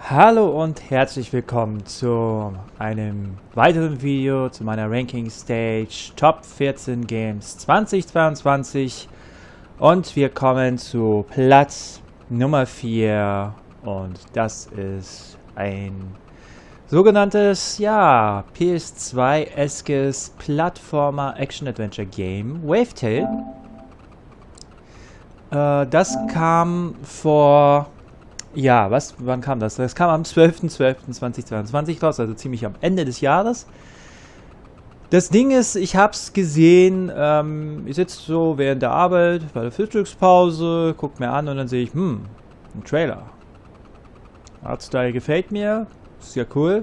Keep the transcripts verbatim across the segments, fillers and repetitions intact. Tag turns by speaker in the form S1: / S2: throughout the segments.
S1: Hallo und herzlich willkommen zu einem weiteren Video zu meiner Ranking Stage Top vierzehn Games zweitausendzweiundzwanzig und wir kommen zu Platz Nummer vier und das ist ein sogenanntes, ja, P S zwei-eskes Plattformer-Action-Adventure-Game, Wavetale. Äh, das kam vor... Ja, was, wann kam das? Das kam am zwölften zwölften zweitausendzweiundzwanzig raus, also ziemlich am Ende des Jahres. Das Ding ist, ich hab's gesehen, ähm, ich sitze so während der Arbeit, bei der Frühstückspause, guck mir an und dann sehe ich, hm, ein Trailer. Artstyle gefällt mir, ist ja cool.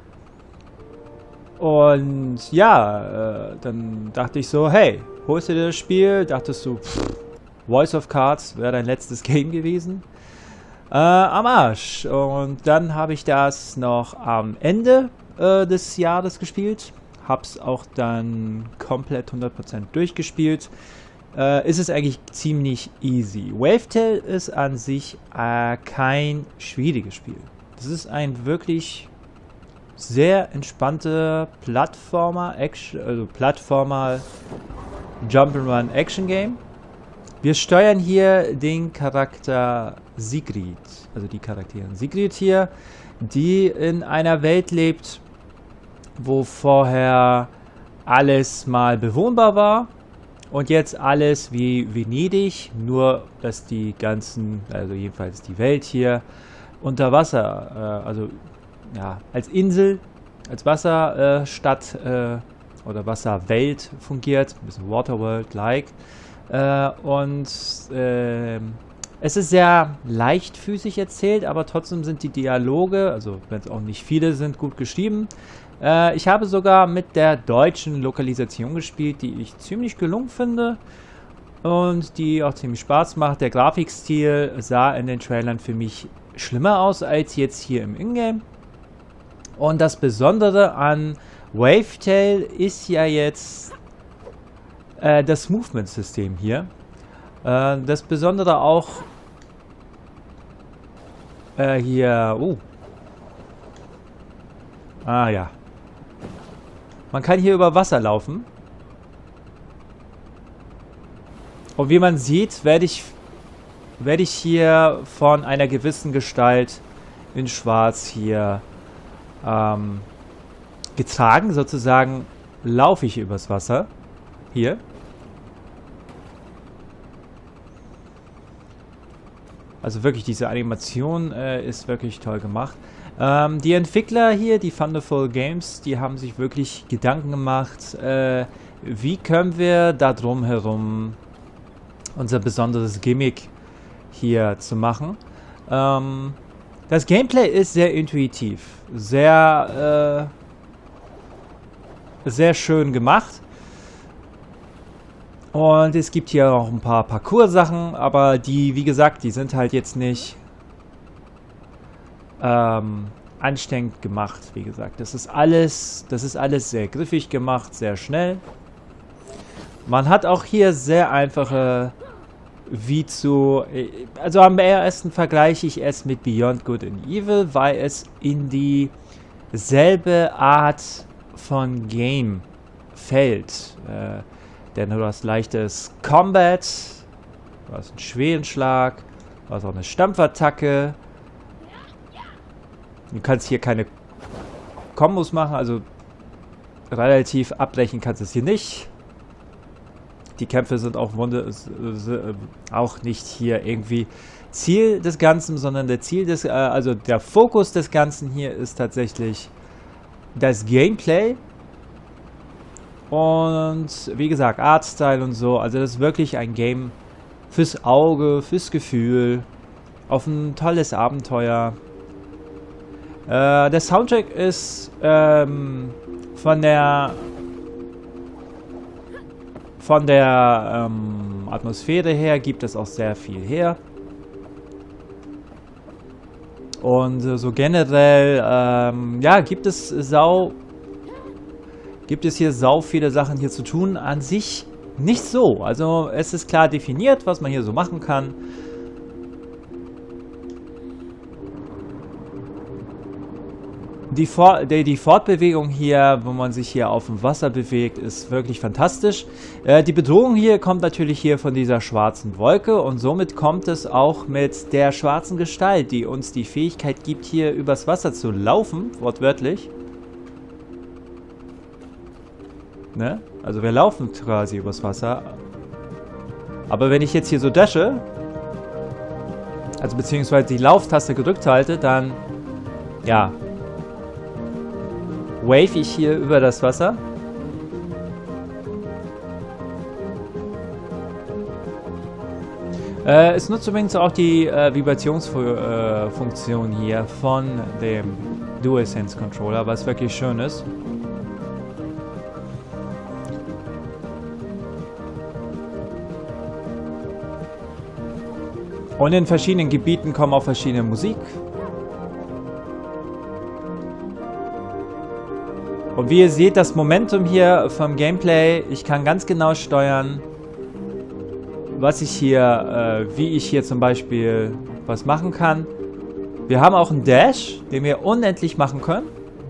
S1: Und ja, äh, dann dachte ich so, hey, holst du dir das Spiel? Dachtest du, pff, Voice of Cards wäre dein letztes Game gewesen? Äh, am Arsch. Und dann habe ich das noch am Ende äh, des Jahres gespielt. Hab's auch dann komplett hundert Prozent durchgespielt. Äh, ist es eigentlich ziemlich easy. Wavetale ist an sich äh, kein schwieriges Spiel. Das ist ein wirklich sehr entspannter Plattformer, Action, also Plattformer Jump'n'Run Action Game. Wir steuern hier den Charakter Sigrid, also die Charaktere Sigrid hier, die in einer Welt lebt, wo vorher alles mal bewohnbar war und jetzt alles wie Venedig, nur dass die ganzen, also jedenfalls die Welt hier unter Wasser, äh, also ja, als Insel, als Wasserstadt äh, oder Wasserwelt fungiert, ein bisschen Waterworld-like. Äh, und äh, es ist sehr leichtfüßig erzählt, aber trotzdem sind die Dialoge, also wenn es auch nicht viele sind, gut geschrieben. Äh, ich habe sogar mit der deutschen Lokalisation gespielt, die ich ziemlich gelungen finde und die auch ziemlich Spaß macht. Der Grafikstil sah in den Trailern für mich schlimmer aus als jetzt hier im Ingame. Und das Besondere an Wavetale ist ja jetzt das Movement-System hier. Äh, das Besondere auch äh, hier... Uh. Ah ja. Man kann hier über Wasser laufen. Und wie man sieht, werde ich, werde ich hier von einer gewissen Gestalt in Schwarz hier ähm, getragen. Sozusagen laufe ich übers Wasser. Hier. Also wirklich, diese Animation äh, ist wirklich toll gemacht. Ähm, die Entwickler hier, die Thunderful Games, die haben sich wirklich Gedanken gemacht, äh, wie können wir da drum herum unser besonderes Gimmick hier zu machen. Ähm, das Gameplay ist sehr intuitiv, sehr, äh, sehr schön gemacht. Und es gibt hier auch ein paar Parcours-Sachen, aber die, wie gesagt, die sind halt jetzt nicht ähm, anstrengend gemacht, wie gesagt. Das ist alles, das ist alles sehr griffig gemacht, sehr schnell. Man hat auch hier sehr einfache, wie zu, also am ersten vergleiche ich es mit Beyond Good and Evil, weil es in dieselbe Art von Game fällt. Äh, Denn du hast leichtes Combat, du hast einen schweren Schlag, du hast auch eine Stampfattacke. Du kannst hier keine Kombos machen, also relativ abbrechen kannst du es hier nicht. Die Kämpfe sind auch, Wunde, auch nicht hier irgendwie Ziel des Ganzen, sondern der Ziel des, also der Fokus des Ganzen hier ist tatsächlich das Gameplay. Und wie gesagt, Artstyle und so, also das ist wirklich ein Game fürs Auge, fürs Gefühl, auf ein tolles Abenteuer. Äh, der Soundtrack ist ähm, von der von der ähm, Atmosphäre her gibt es auch sehr viel her. Und äh, so generell, ähm, ja, gibt es sau Gibt es hier sau viele Sachen hier zu tun. An sich nicht so. Also es ist klar definiert, was man hier so machen kann. Die, For die, die Fortbewegung hier, wo man sich hier auf dem Wasser bewegt, ist wirklich fantastisch. Äh, die Bedrohung hier kommt natürlich hier von dieser schwarzen Wolke und somit kommt es auch mit der schwarzen Gestalt, die uns die Fähigkeit gibt, hier übers Wasser zu laufen, wortwörtlich. Ne? Also wir laufen quasi übers Wasser. Aber wenn ich jetzt hier so dashe, also beziehungsweise die Lauftaste gedrückt halte, dann, ja, wave ich hier über das Wasser. Äh, es nutzt übrigens auch die äh, Vibrationsfunktion äh, hier von dem DualSense Controller, was wirklich schön ist. Und in verschiedenen Gebieten kommen auch verschiedene Musik. Und wie ihr seht, das Momentum hier vom Gameplay, ich kann ganz genau steuern, was ich hier, äh, wie ich hier zum Beispiel was machen kann. Wir haben auch einen Dash, den wir unendlich machen können.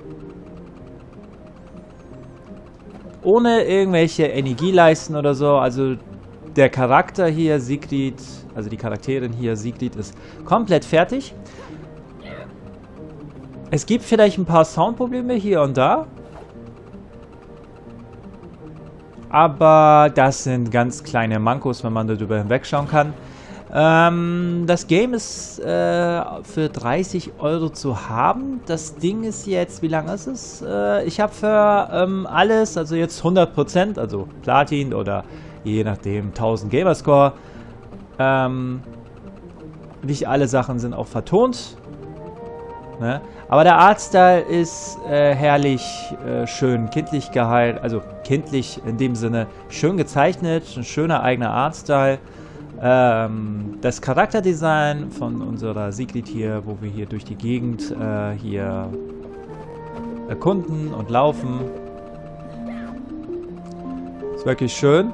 S1: Ohne irgendwelche Energieleisten oder so. Also der Charakter hier, Sigrid, also die Charakterin hier, Sigrid, ist komplett fertig. Es gibt vielleicht ein paar Soundprobleme hier und da. Aber das sind ganz kleine Mankos, wenn man darüber hinwegschauen kann. Ähm, das Game ist äh, für dreißig Euro zu haben. Das Ding ist jetzt, wie lange ist es? Äh, ich habe für ähm, alles, also jetzt hundert Prozent, also Platin oder je nachdem tausend Gamerscore. Ähm, nicht alle Sachen sind auch vertont. Ne? Aber der Artstyle ist äh, herrlich, äh, schön kindlich gehalten, also kindlich in dem Sinne schön gezeichnet, ein schöner eigener Artstyle. Ähm, das Charakterdesign von unserer Sigrid hier, wo wir hier durch die Gegend äh, hier erkunden und laufen, ist wirklich schön.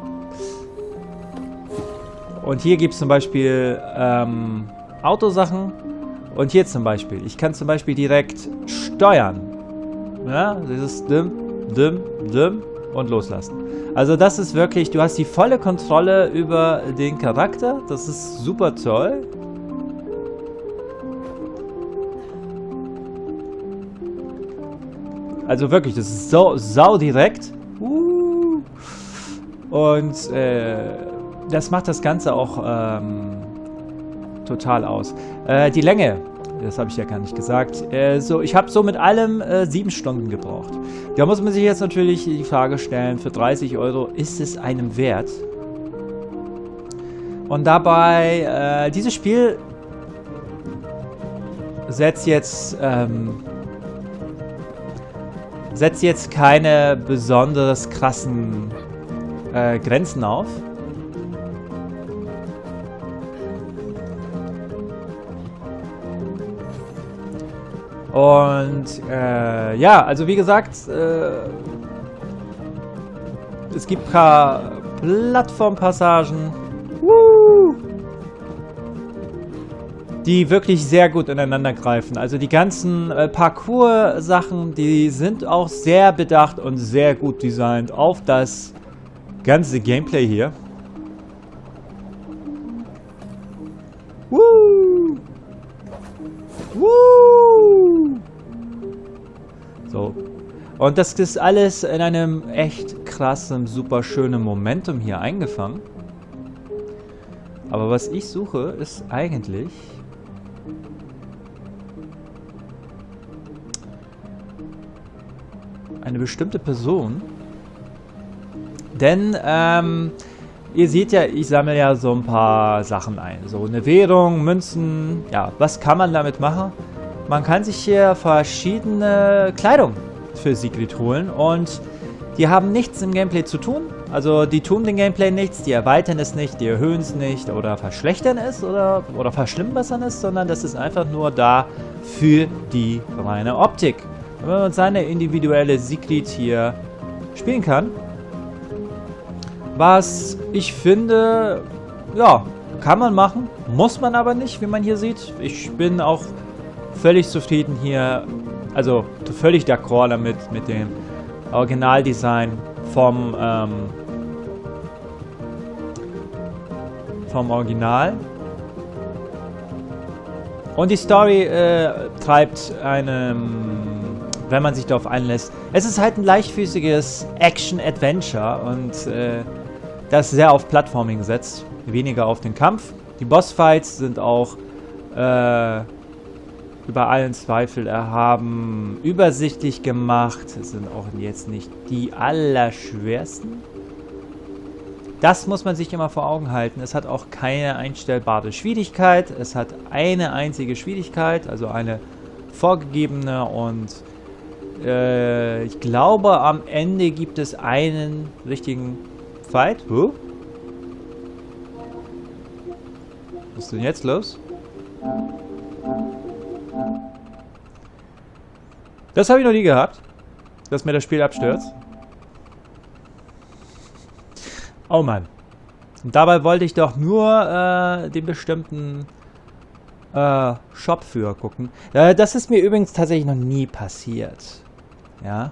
S1: Und hier gibt es zum Beispiel ähm, Autosachen. Und hier zum Beispiel, ich kann zum Beispiel direkt steuern. Ja, dieses Dim, Dim, Dim und loslassen. Also das ist wirklich, du hast die volle Kontrolle über den Charakter. Das ist super toll. Also wirklich, das ist so sau direkt. Uh. Und äh, das macht das Ganze auch ähm, total aus. Äh, die Länge, das habe ich ja gar nicht gesagt. Äh, so, ich habe so mit allem äh, sieben Stunden gebraucht. Da muss man sich jetzt natürlich die Frage stellen, für dreißig Euro, ist es einem wert? Und dabei, äh, dieses Spiel setzt jetzt, ähm, setzt jetzt keine besonders krassen äh, Grenzen auf. Und äh, ja, also wie gesagt, äh, es gibt ein paar Plattformpassagen, uh, die wirklich sehr gut ineinander greifen. Also die ganzen äh, Parcours-Sachen, die sind auch sehr bedacht und sehr gut designt auf das ganze Gameplay hier. Woo! Woo! So. Und das ist alles in einem echt krassen, super schönen Momentum hier eingefangen. Aber was ich suche, ist eigentlich eine bestimmte Person. Denn, ähm, ihr seht ja, ich sammle ja so ein paar Sachen ein. So eine Währung, Münzen. Ja, was kann man damit machen? Man kann sich hier verschiedene Kleidung für Sigrid holen. Und die haben nichts im Gameplay zu tun. Also die tun dem Gameplay nichts, die erweitern es nicht, die erhöhen es nicht oder verschlechtern es oder, oder verschlimmbessern es, sondern das ist einfach nur da für die reine Optik. Wenn man seine individuelle Sigrid hier spielen kann. Was ich finde, ja, kann man machen, muss man aber nicht, wie man hier sieht. Ich bin auch völlig zufrieden hier also völlig d'accord damit, mit dem Originaldesign vom, ähm, vom Original. Und die Story äh, treibt einem, wenn man sich darauf einlässt, es ist halt ein leichtfüßiges Action-Adventure und äh, das sehr auf Plattforming setzt, weniger auf den Kampf. Die Bossfights sind auch äh, über allen Zweifel erhaben, übersichtlich gemacht. Es sind auch jetzt nicht die allerschwersten. Das muss man sich immer vor Augen halten. Es hat auch keine einstellbare Schwierigkeit. Es hat eine einzige Schwierigkeit, also eine vorgegebene. Und äh, ich glaube, am Ende gibt es einen richtigen Fight. Huh? Was ist denn jetzt los? Das habe ich noch nie gehabt, dass mir das Spiel abstürzt. Oh Mann. Und dabei wollte ich doch nur äh, den bestimmten äh, Shop für gucken. Äh, das ist mir übrigens tatsächlich noch nie passiert. Ja.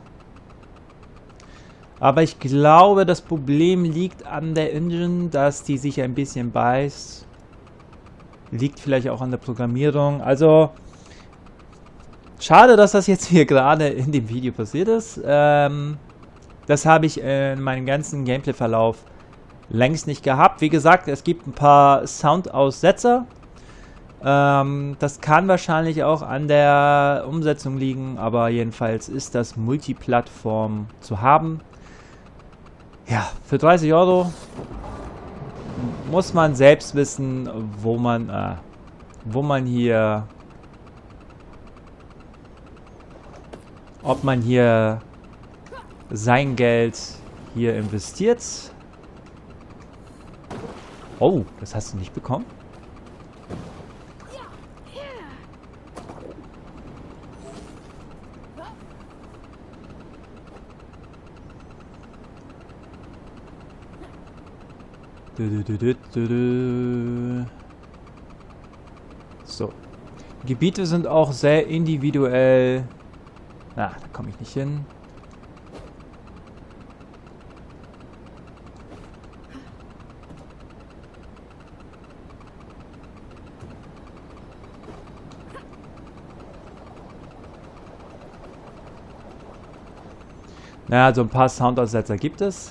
S1: Aber ich glaube, das Problem liegt an der Engine, dass die sich ein bisschen beißt. Liegt vielleicht auch an der Programmierung. Also, schade, dass das jetzt hier gerade in dem Video passiert ist. Ähm, das habe ich in meinem ganzen Gameplay-Verlauf längst nicht gehabt. Wie gesagt, es gibt ein paar Soundaussetzer. Ähm, das kann wahrscheinlich auch an der Umsetzung liegen, aber jedenfalls ist das Multiplattform zu haben. Ja, für dreißig Euro muss man selbst wissen, wo man, äh, wo man hier, ob man hier sein Geld hier investiert. Oh, das hast du nicht bekommen? Du, du, du, du, du, du. So. Gebiete sind auch sehr individuell. Na, da komme ich nicht hin. Naja, so ein paar Soundaussetzer gibt es.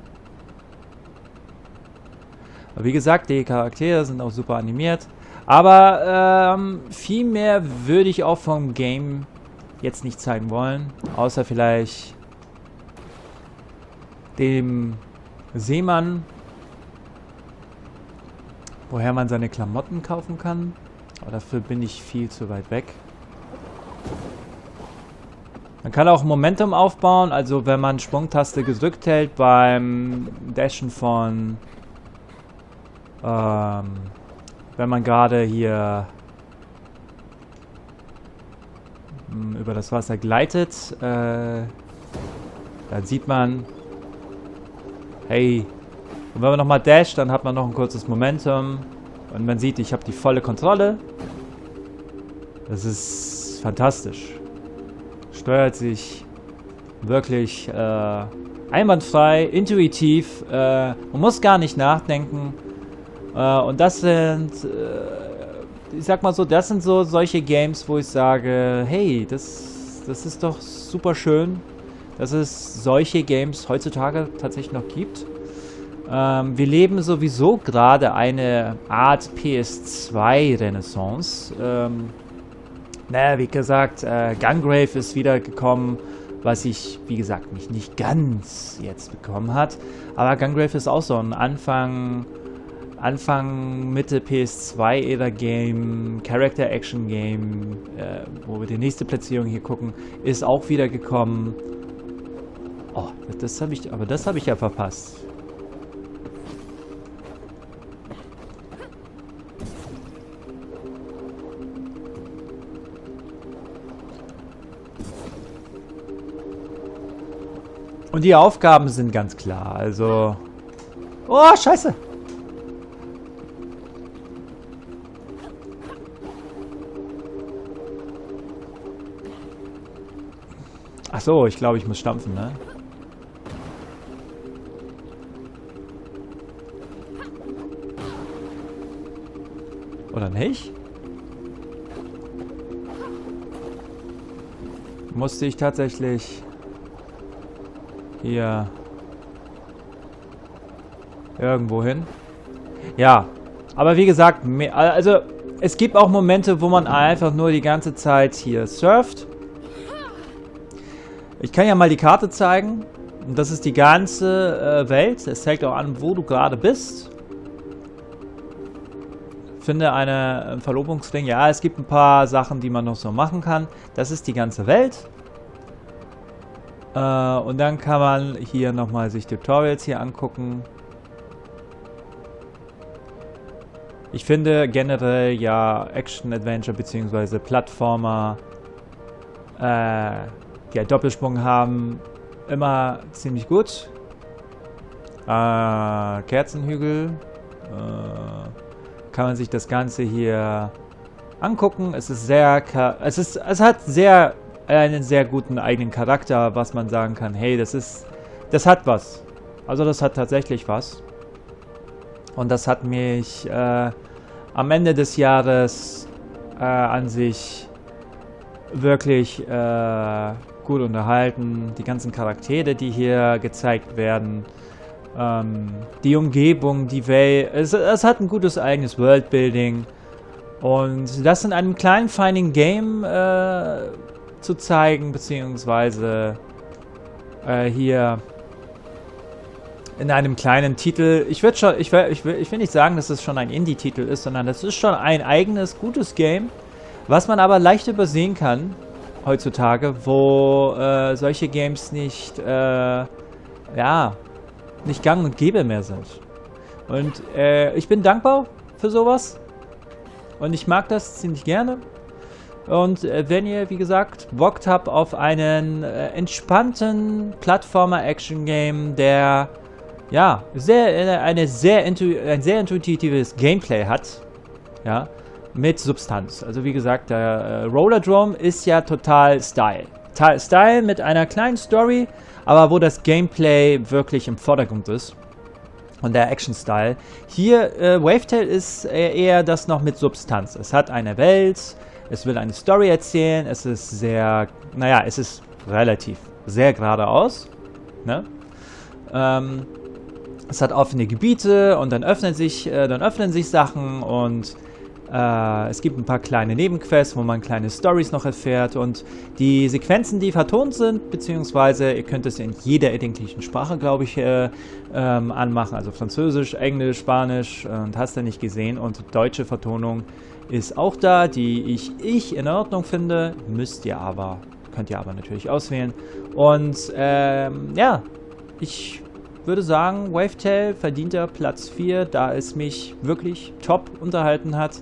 S1: Aber wie gesagt, die Charaktere sind auch super animiert. Aber ähm, viel mehr würde ich auch vom Game jetzt nicht zeigen wollen. Außer vielleicht dem Seemann, woher man seine Klamotten kaufen kann. Aber dafür bin ich viel zu weit weg. Man kann auch Momentum aufbauen, also wenn man Sprungtaste gedrückt hält beim Dashen von, ähm, wenn man gerade hier mh, über das Wasser gleitet, äh, dann sieht man, hey, und wenn man nochmal dasht, dann hat man noch ein kurzes Momentum und man sieht, ich habe die volle Kontrolle. Das ist fantastisch. Steuert sich wirklich äh, einwandfrei, intuitiv. Äh, man muss gar nicht nachdenken. Äh, und das sind, äh, ich sag mal so, das sind so solche Games, wo ich sage, hey, das, das ist doch super schön, dass es solche Games heutzutage tatsächlich noch gibt. Ähm, wir leben sowieso gerade eine Art P S zwei Renaissance. Ähm, Naja, wie gesagt, äh, Gungrave ist wieder gekommen, was ich, wie gesagt, nicht, nicht ganz jetzt bekommen hat. Aber Gungrave ist auch so ein Anfang, Anfang, Mitte P S zwei Ära Game, Character Action Game, äh, wo wir die nächste Platzierung hier gucken, ist auch wieder gekommen. Oh, das habe ich, aber das habe ich ja verpasst. Und die Aufgaben sind ganz klar, also... Oh, scheiße! Ach so, ich glaube, ich muss stampfen, ne? Oder nicht? Musste ich tatsächlich hier irgendwo hin? Ja, aber wie gesagt, also es gibt auch Momente, wo man einfach nur die ganze Zeit hier surft. Ich kann ja mal die Karte zeigen. Und das ist die ganze äh, Welt. Es zeigt auch an, wo du gerade bist. Finde eine, ein Verlobungsring. Ja, es gibt ein paar Sachen, die man noch so machen kann. Das ist die ganze Welt. Äh, und dann kann man hier nochmal sich Tutorials hier angucken. Ich finde generell ja Action-Adventure bzw. Plattformer, äh, die einen Doppelsprung haben, immer ziemlich gut. Äh, Kerzenhügel. Äh, kann man sich das Ganze hier angucken. Es ist sehr, es ist, es hat sehr, einen sehr guten eigenen Charakter, was man sagen kann. Hey, das ist, das hat was. Also das hat tatsächlich was. Und das hat mich äh, am Ende des Jahres äh, an sich wirklich äh, gut unterhalten. Die ganzen Charaktere, die hier gezeigt werden. Ähm, die Umgebung, die Welt. Es, es hat ein gutes eigenes Worldbuilding. Und das in einem kleinen, feinen Game äh, zu zeigen, beziehungsweise äh, hier in einem kleinen Titel. Ich würde schon, ich will, ich will, ich will nicht sagen, dass es schon ein Indie-Titel ist, sondern das ist schon ein eigenes, gutes Game, was man aber leicht übersehen kann heutzutage, wo äh, solche Games nicht, äh, ja, nicht gang und gäbe mehr sind. Und äh, ich bin dankbar für sowas. Und ich mag das ziemlich gerne. Und äh, wenn ihr, wie gesagt, Bock habt auf einen äh, entspannten Plattformer-Action-Game, der ja sehr, eine sehr intu ein sehr intuitives Gameplay hat, ja, mit Substanz. Also wie gesagt, der äh, Rollerdrome ist ja total Style. Ta Style mit einer kleinen Story, aber wo das Gameplay wirklich im Vordergrund ist. Und der Action-Style. Hier, äh, Wavetale ist äh, eher das noch mit Substanz. Es hat eine Welt, es will eine Story erzählen, es ist sehr, naja, es ist relativ sehr geradeaus. Ne? Ähm, es hat offene Gebiete und dann öffnen sich, äh, dann öffnen sich Sachen und äh, es gibt ein paar kleine Nebenquests, wo man kleine Stories noch erfährt und die Sequenzen, die vertont sind, beziehungsweise ihr könnt es in jeder erdenklichen Sprache, glaube ich, äh, ähm, anmachen, also Französisch, Englisch, Spanisch und hast du nicht gesehen und deutsche Vertonung ist auch da, die ich, ich in Ordnung finde, müsst ihr aber, könnt ihr aber natürlich auswählen und ähm, ja, ich würde sagen, Wavetale verdient er Platz vier, da es mich wirklich top unterhalten hat.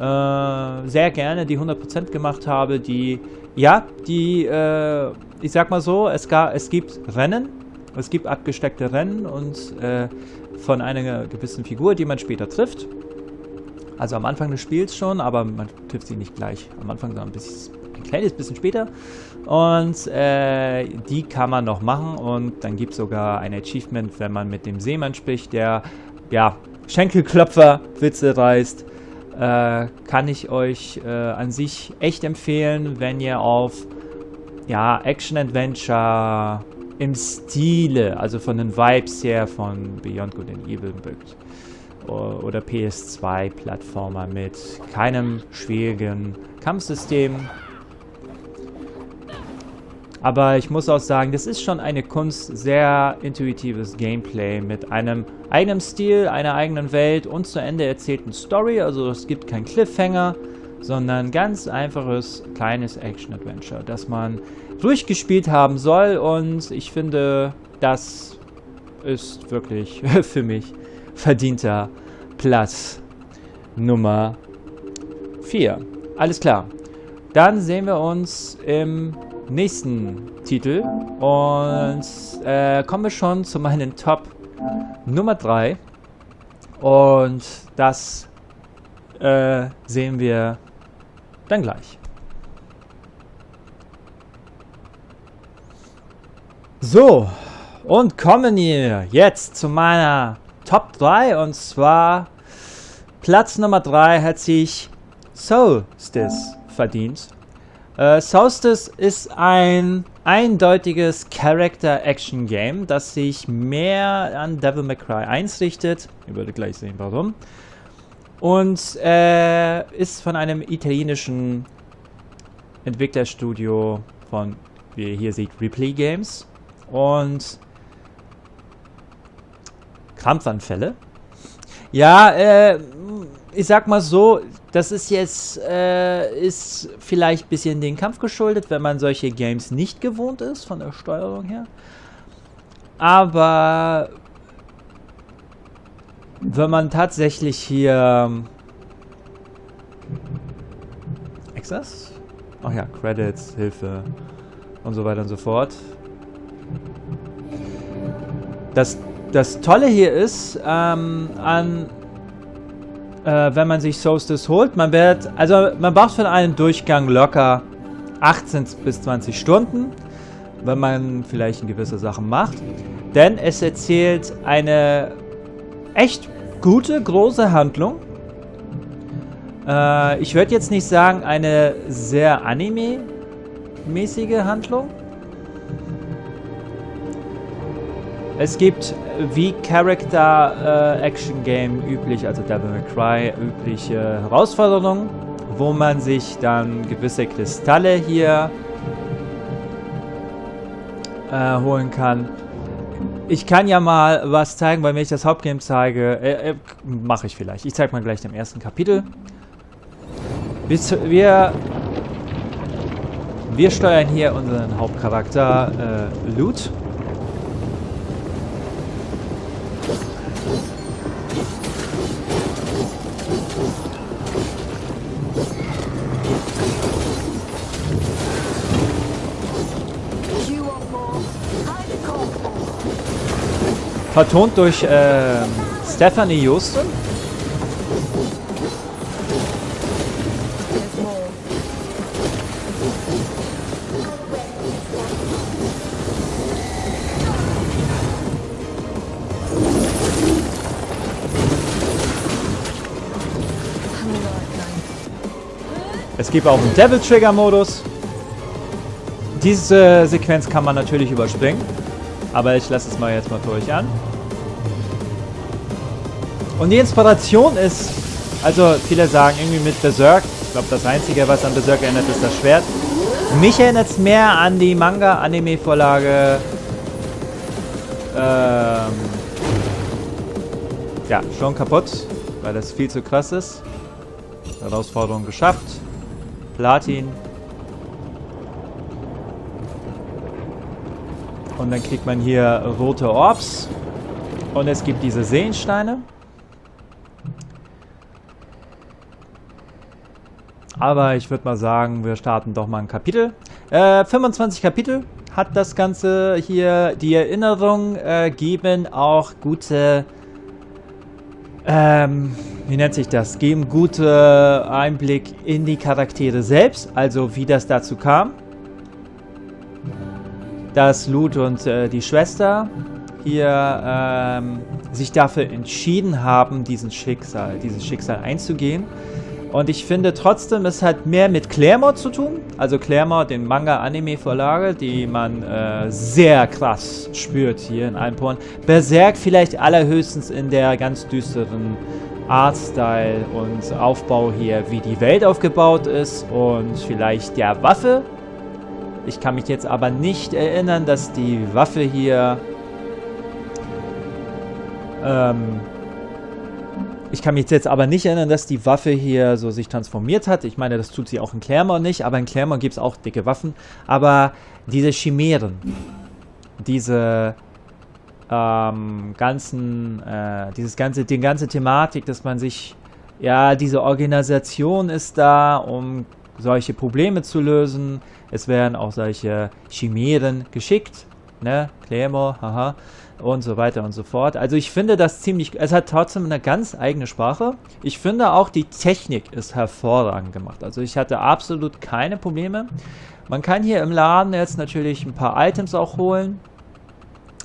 S1: Äh, sehr gerne die hundert Prozent gemacht habe, die, ja, die, äh, ich sag mal so, es, gar, es gibt Rennen, es gibt abgesteckte Rennen und äh, von einer gewissen Figur, die man später trifft. Also am Anfang des Spiels schon, aber man trifft sie nicht gleich am Anfang, sondern ein, bisschen, ein kleines bisschen später. Und äh, die kann man noch machen und dann gibt es sogar ein Achievement, wenn man mit dem Seemann spricht, der, ja, Schenkelklopfer-Witze reißt. Äh, kann ich euch äh, an sich echt empfehlen, wenn ihr auf ja, Action-Adventure im Stile, also von den Vibes her von Beyond Good and Evil mögt. Oder P S zwei Plattformer mit keinem schwierigen Kampfsystem. Aber ich muss auch sagen, das ist schon eine Kunst, sehr intuitives Gameplay mit einem eigenen Stil, einer eigenen Welt und zu Ende erzählten Story. Also es gibt keinen Cliffhanger, sondern ganz einfaches, kleines Action-Adventure, das man durchgespielt haben soll. Und ich finde, das ist wirklich für mich verdienter Platz Nummer vier. Alles klar. Dann sehen wir uns im nächsten Titel und äh, kommen wir schon zu meinen Top Nummer drei und das äh, sehen wir dann gleich. So, und kommen wir jetzt zu meiner Top drei, und zwar Platz Nummer drei hat sich Solstice verdient. Äh, Solstice ist ein eindeutiges Character-Action-Game, das sich mehr an Devil May Cry eins richtet. Ihr werdet gleich sehen, warum. Und äh, ist von einem italienischen Entwicklerstudio von, wie ihr hier seht, Replay Games. Und Krampfanfälle. Ja, äh, ich sag mal so, das ist jetzt, äh, ist vielleicht ein bisschen den Kampf geschuldet, wenn man solche Games nicht gewohnt ist, von der Steuerung her. Aber wenn man tatsächlich hier Access? Ach ja, Credits, Hilfe und so weiter und so fort. Das, das Tolle hier ist, ähm, an, äh, wenn man sich Solstice holt, man wird, also man braucht für einen Durchgang locker achtzehn bis zwanzig Stunden, wenn man vielleicht gewisse Sachen macht. Denn es erzählt eine echt gute, große Handlung. Äh, ich würde jetzt nicht sagen, eine sehr Anime-mäßige Handlung. Es gibt, wie Character-Action-Game äh, üblich, also Devil May Cry, übliche Herausforderungen, wo man sich dann gewisse Kristalle hier äh, holen kann. Ich kann ja mal was zeigen, weil wenn ich das Hauptgame zeige, äh, äh, mache ich vielleicht. Ich zeige mal gleich im ersten Kapitel. Wir, wir steuern hier unseren Hauptcharakter äh, Loot. Vertont durch äh, Stephanie Houston. Es gibt auch einen Devil Trigger Modus. Diese Sequenz kann man natürlich überspringen. Aber ich lasse es mal jetzt mal für euch an. Und die Inspiration ist, also viele sagen irgendwie mit Berserk. Ich glaube, das Einzige, was an Berserk erinnert, ist das Schwert. Mich erinnert es mehr an die Manga-Anime-Vorlage. Ähm, ja, schon kaputt, weil das viel zu krass ist. Herausforderung geschafft. Platin. Und dann kriegt man hier rote Orbs. Und es gibt diese Seelensteine. Aber ich würde mal sagen, wir starten doch mal ein Kapitel. Äh, fünfundzwanzig Kapitel hat das Ganze hier. Die Erinnerung äh, geben auch gute... Ähm, wie nennt sich das? Geben gute Einblick in die Charaktere selbst. Also wie das dazu kam. Dass Loot und äh, die Schwester hier ähm, sich dafür entschieden haben, diesen Schicksal, dieses Schicksal einzugehen. Und ich finde trotzdem, es hat mehr mit Claremont zu tun. Also Claremont, den Manga-Anime-Vorlage, die man äh, sehr krass spürt hier in allen Poren. Berserk vielleicht allerhöchstens in der ganz düsteren Artstyle und Aufbau hier, wie die Welt aufgebaut ist und vielleicht der Waffe. Ich kann mich jetzt aber nicht erinnern, dass die Waffe hier ähm, ich kann mich jetzt aber nicht erinnern, dass die Waffe hier so sich transformiert hat. Ich meine, das tut sie auch in Claremont nicht, aber in Claremont gibt es auch dicke Waffen. Aber diese Chimären, diese ähm, ganzen, äh, dieses ganze, die ganze Thematik, dass man sich, ja, diese Organisation ist da, um solche Probleme zu lösen. Es werden auch solche Chimären geschickt, ne, Claremont, haha. Und so weiter und so fort. Also ich finde das ziemlich... Es hat trotzdem eine ganz eigene Sprache. Ich finde auch, die Technik ist hervorragend gemacht. Also ich hatte absolut keine Probleme. Man kann hier im Laden jetzt natürlich ein paar Items auch holen.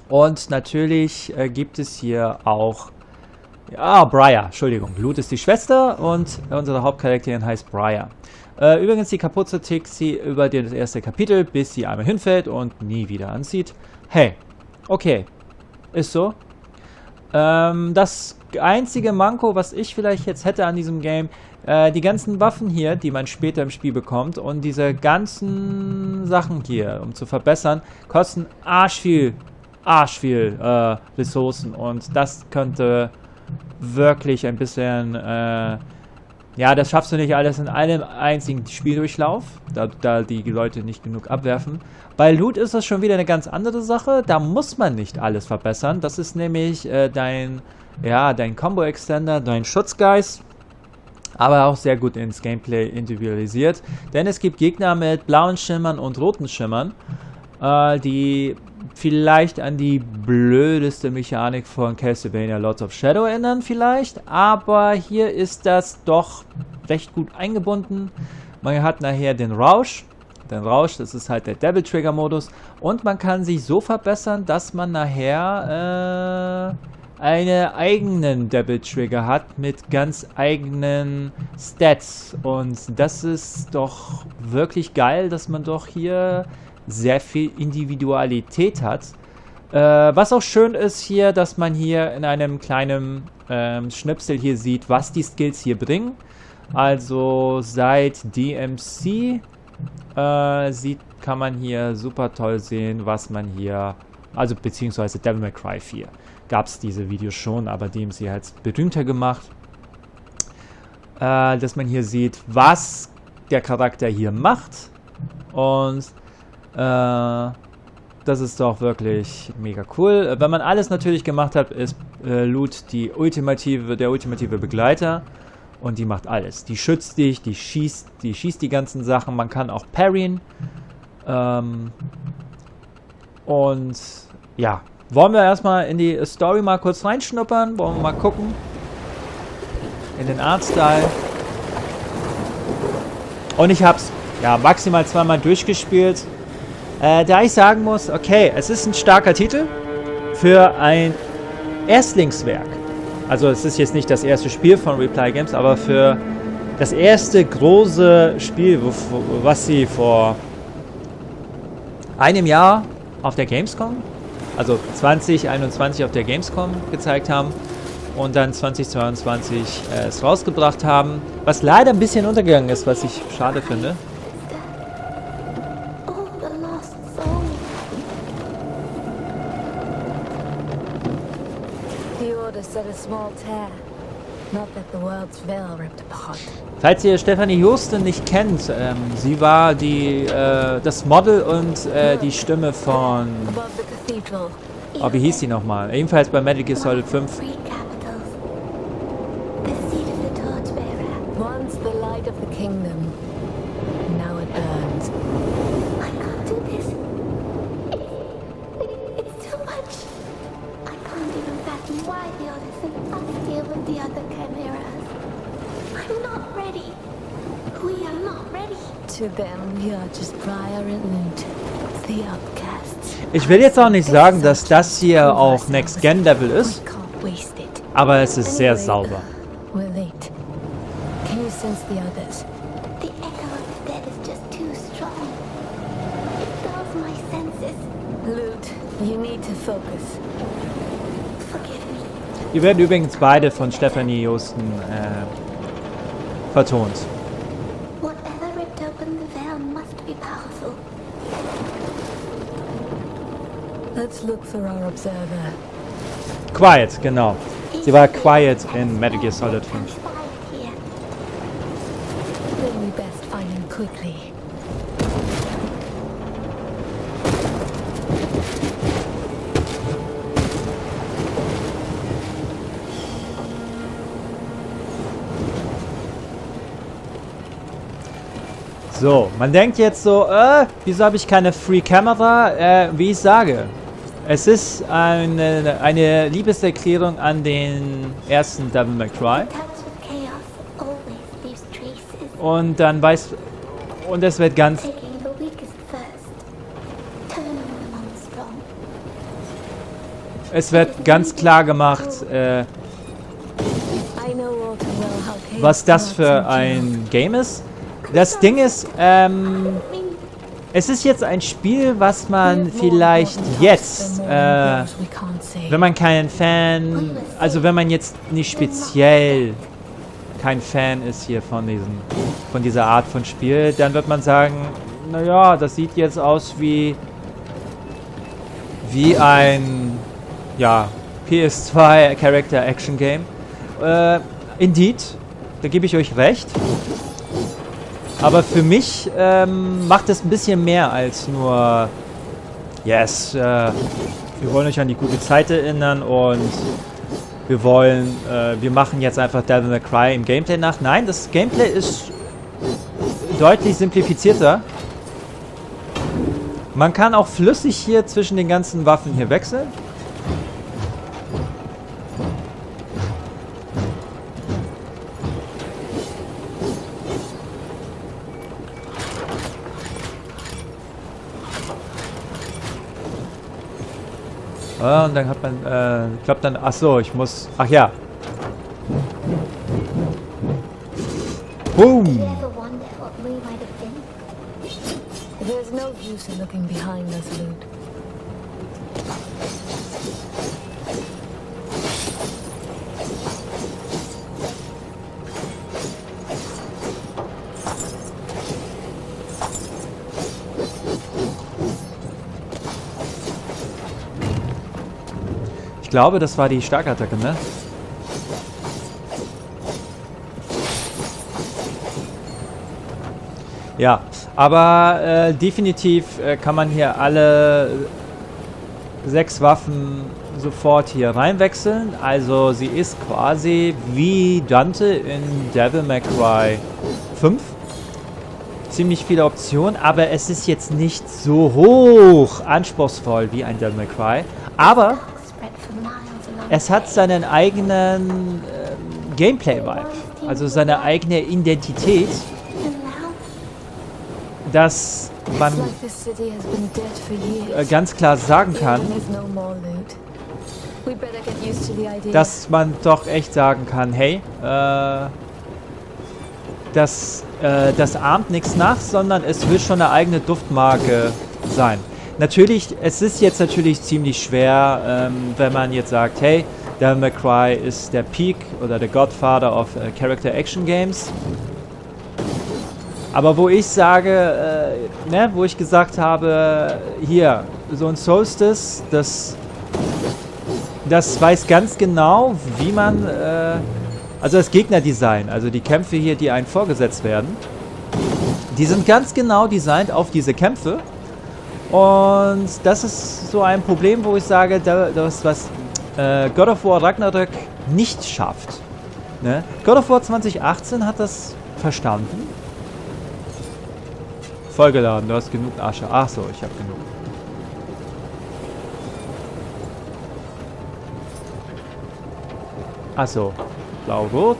S1: Und natürlich äh, gibt es hier auch... Ah, Briar, Entschuldigung. Lud ist die Schwester und unsere Hauptcharakterin heißt Briar. Äh, übrigens, die Kapuze tickt sie über das erste Kapitel, bis sie einmal hinfällt und nie wieder anzieht. Hey, okay, ist so. Ähm, das einzige Manko, was ich vielleicht jetzt hätte an diesem Game, äh, die ganzen Waffen hier, die man später im Spiel bekommt und diese ganzen Sachen hier, um zu verbessern, kosten arsch viel, arsch viel äh, Ressourcen und das könnte wirklich ein bisschen, äh, ja, das schaffst du nicht alles in einem einzigen Spieldurchlauf, da, da die Leute nicht genug abwerfen. Bei Loot ist das schon wieder eine ganz andere Sache, da muss man nicht alles verbessern. Das ist nämlich äh, dein, ja, dein Combo-Extender, dein Schutzgeist, aber auch sehr gut ins Gameplay individualisiert. Denn es gibt Gegner mit blauen Schimmern und roten Schimmern, äh, die vielleicht an die blödeste Mechanik von Castlevania Lords of Shadow erinnern vielleicht, aber hier ist das doch recht gut eingebunden. Man hat nachher den Rausch, den Rausch, das ist halt der Devil Trigger Modus und man kann sich so verbessern, dass man nachher äh, einen eigenen Devil Trigger hat mit ganz eigenen Stats und das ist doch wirklich geil, dass man doch hier sehr viel Individualität hat. Äh, was auch schön ist hier, dass man hier in einem kleinen ähm, Schnipsel hier sieht, was die Skills hier bringen. Also seit D M C äh, sieht, kann man hier super toll sehen, was man hier, also beziehungsweise Devil May Cry vier gab es diese Videos schon, aber D M C hat es berühmter gemacht. Äh, dass man hier sieht, was der Charakter hier macht und Äh, das ist doch wirklich mega cool. Wenn man alles natürlich gemacht hat, ist äh, Loot die ultimative, der ultimative Begleiter und die macht alles. Die schützt dich, die schießt, die schießt die ganzen Sachen. Man kann auch parryen. Ähm, und ja, wollen wir erstmal in die Story mal kurz reinschnuppern? Wollen wir mal gucken? In den Artstyle. Und ich hab's ja maximal zweimal durchgespielt. Äh, da ich sagen muss, okay, es ist ein starker Titel für ein Erstlingswerk. Also es ist jetzt nicht das erste Spiel von Reply Games, aber für das erste große Spiel, was sie vor einem Jahr auf der Gamescom, also zwanzig einundzwanzig auf der Gamescom gezeigt haben und dann zwanzig zweiundzwanzig äh, es rausgebracht haben, was leider ein bisschen untergegangen ist, was ich schade finde. Falls ihr Stephanie Houston nicht kennt, ähm, sie war die, äh, das Model und äh, die Stimme von... Oh, wie hieß sie nochmal? Ebenfalls bei Metal Gear Solid fünf. Ich will jetzt auch nicht sagen, dass das hier auch Next-Gen-Level ist, aber es ist sehr sauber. Die werden übrigens beide von Stephanie Houston äh, vertont. Quiet, genau. Sie war Quiet in Metal Gear Solid fünf. So, man denkt jetzt so, äh, wieso habe ich keine Free Camera? Äh, wie ich sage, es ist eine, eine Liebeserklärung an den ersten Devil May Cry. Und dann weiß, und es wird ganz... es wird ganz klar gemacht, äh, was das für ein Game ist. Das Ding ist, ähm, es ist jetzt ein Spiel, was man vielleicht jetzt, äh, wenn man keinen Fan, also wenn man jetzt nicht speziell kein Fan ist hier von diesem, von dieser Art von Spiel, dann wird man sagen, naja, das sieht jetzt aus wie, wie ein, ja, P S zwei Character Action Game. Äh, indeed, da gebe ich euch recht. Aber für mich ähm, macht es ein bisschen mehr als nur, yes, äh, wir wollen euch an die gute Zeit erinnern und wir wollen, äh, wir machen jetzt einfach Devil May Cry im Gameplay nach. Nein, das Gameplay ist deutlich simplifizierter. Man kann auch flüssig hier zwischen den ganzen Waffen hier wechseln. Ah, und dann hat man, äh, ich glaube dann, ach so, ich muss, ach ja. Boom!
S2: There's no use in looking behind us, Loot.
S1: Ich glaube, das war die Starkattacke, ne? Ja, aber äh, definitiv äh, kann man hier alle sechs Waffen sofort hier reinwechseln. Also sie ist quasi wie Dante in Devil May Cry fünf. Ziemlich viele Optionen, aber es ist jetzt nicht so hoch anspruchsvoll wie ein Devil May Cry. Aber es hat seinen eigenen äh, Gameplay-Vibe, also seine eigene Identität, dass man äh, ganz klar sagen kann, dass man doch echt sagen kann, hey, äh, das, äh, das ahmt nichts nach, sondern es will schon eine eigene Duftmarke sein. Natürlich, es ist jetzt natürlich ziemlich schwer, ähm, wenn man jetzt sagt, hey, Devil May Cry ist der Peak oder der Godfather of äh, Character Action Games. Aber wo ich sage, äh, ne, wo ich gesagt habe, hier, so ein Solstice, das, das weiß ganz genau, wie man, äh, also das Gegnerdesign, also die Kämpfe hier, die einem vorgesetzt werden, die sind ganz genau designt auf diese Kämpfe. Und das ist so ein Problem, wo ich sage, das, was äh, God of War Ragnarök nicht schafft. Ne? God of War zwanzig achtzehn hat das verstanden. Vollgeladen, du hast genug Asche. Ach so, ich habe genug. Ach so, blau-rot.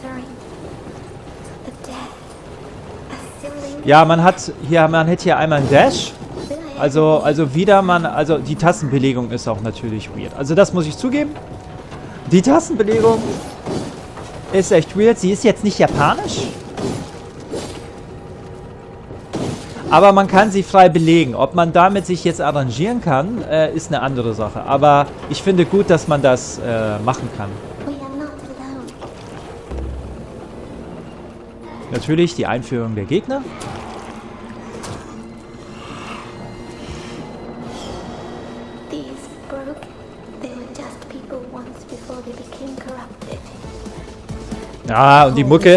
S1: Ja, man hat hier, man hätte hier einmal einen Dash. Also, also wieder man, also die Tastenbelegung ist auch natürlich weird. Also das muss ich zugeben. Die Tastenbelegung ist echt weird. Sie ist jetzt nicht japanisch. Aber man kann sie frei belegen. Ob man damit sich jetzt arrangieren kann, äh, ist eine andere Sache. Aber ich finde gut, dass man das äh, machen kann. Natürlich die Einführung der Gegner. Ah, und die Mucke.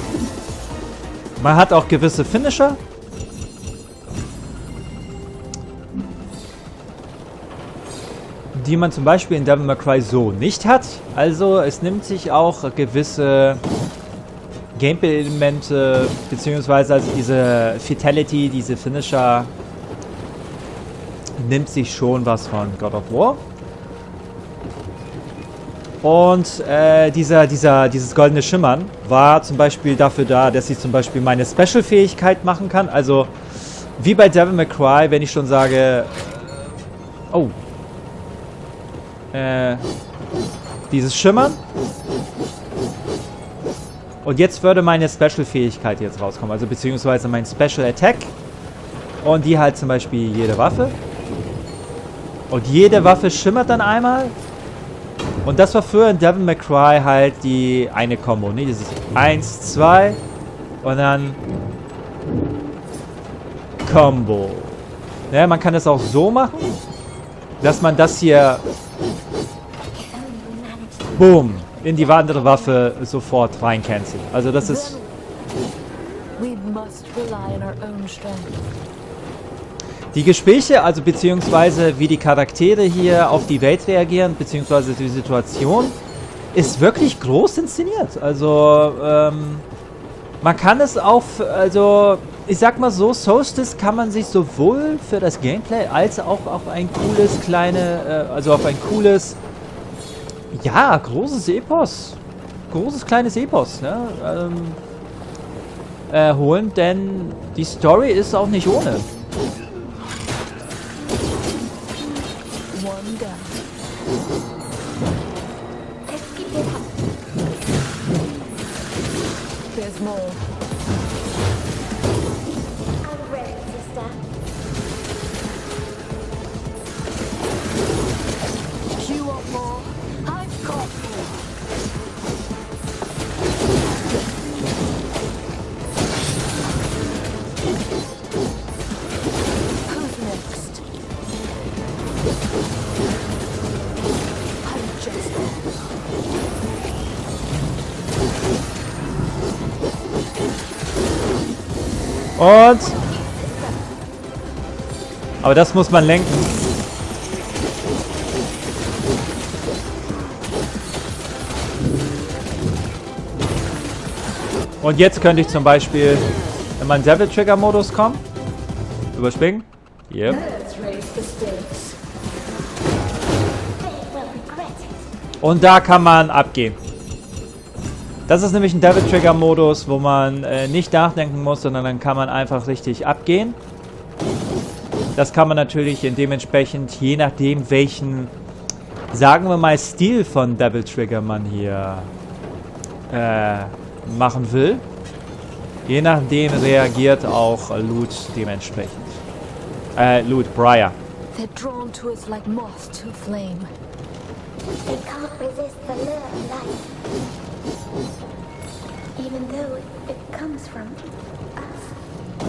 S1: Man hat auch gewisse Finisher. die man zum Beispiel in Devil May Cry so nicht hat. Also es nimmt sich auch gewisse Gameplay-Elemente, beziehungsweise also diese Fatality, diese Finisher, nimmt sich schon was von God of War. Und äh, dieser, dieser, dieses goldene Schimmern war zum Beispiel dafür da, dass ich zum Beispiel meine Special-Fähigkeit machen kann. Also wie bei Devil May Cry, wenn ich schon sage, oh, äh, dieses Schimmern. Und jetzt würde meine Special-Fähigkeit jetzt rauskommen, also beziehungsweise mein Special Attack. Und die halt zum Beispiel jede Waffe. Und jede Waffe schimmert dann einmal. Und das war früher in Devil May Cry halt die eine Combo, ne? Dieses eins, zwei und dann Combo. Ja, man kann es auch so machen, dass man das hier boom in die andere Waffe sofort rein cancelt. Also das ist
S2: We must rely on our own strength.
S1: die Gespräche, also beziehungsweise wie die Charaktere hier auf die Welt reagieren, beziehungsweise die Situation, ist wirklich groß inszeniert. Also, ähm, man kann es auch, also, ich sag mal so, Solstice kann man sich sowohl für das Gameplay als auch auf ein cooles, kleine, äh, also auf ein cooles, ja, großes Epos, großes, kleines Epos, ne, ähm, äh, holen, denn die Story ist auch nicht ohne.
S2: One down.
S3: Let's keep it up.
S2: There's more.
S3: I'm ready, sister.
S2: You want more? I've got more. Who's next? I'm just
S1: Und aber das muss man lenken. Und jetzt könnte ich zum Beispiel in meinen Devil Trigger Modus kommen. Überspringen. Yep.
S2: Let's raise the stakes.
S3: They will regret it.
S1: Und da kann man abgehen. Das ist nämlich ein Devil Trigger Modus, wo man äh, nicht nachdenken muss, sondern dann kann man einfach richtig abgehen. Das kann man natürlich dementsprechend, je nachdem welchen, sagen wir mal, Stil von Devil Trigger man hier äh, machen will. Je nachdem reagiert auch Loot dementsprechend. Äh, Loot, Briar.
S2: They're drawn to us like moths to a flame.
S3: They can't resist the lure of life. Even though it comes from us.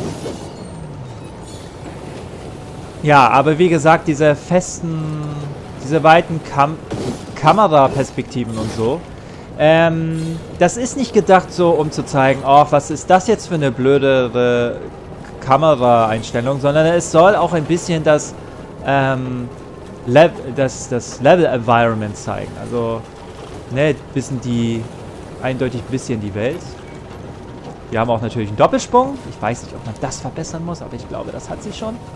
S1: Ja, aber wie gesagt, diese festen, diese weiten Kam Kameraperspektiven und so, ähm, das ist nicht gedacht so, um zu zeigen, oh, was ist das jetzt für eine blödere Kameraeinstellung, sondern es soll auch ein bisschen das, ähm, Le das, das Level-Environment zeigen. Also, ne, bisschen die, eindeutig ein bisschen die Welt. Wir haben auch natürlich einen Doppelsprung. Ich weiß nicht, ob man das verbessern muss, aber ich glaube, das hat sich schon.